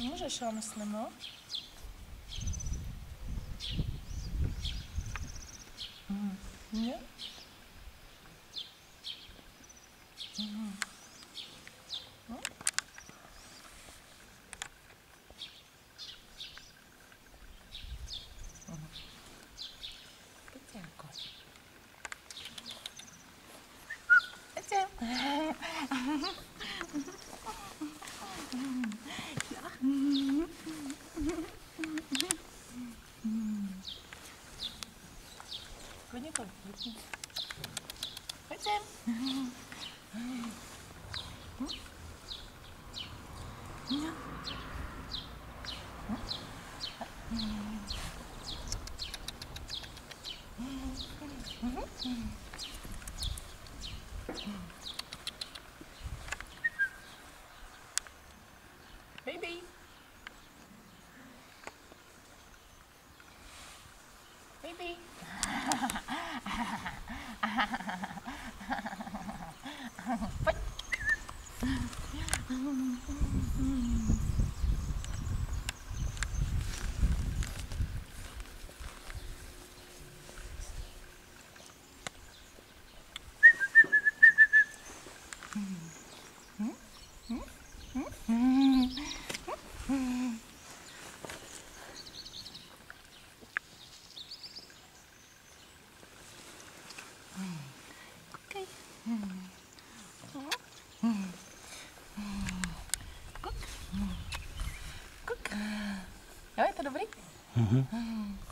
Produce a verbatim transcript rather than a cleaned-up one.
Můžeš, já myslím, no. Mm. Nie? Mm. No? Mm. Pycienko. Pycienko. Klidně pojď, klidně. Pojď sem. Baby. Baby. Pojď. Okay. Kuk. Kuk. Jo, je to dobrý? Mhm.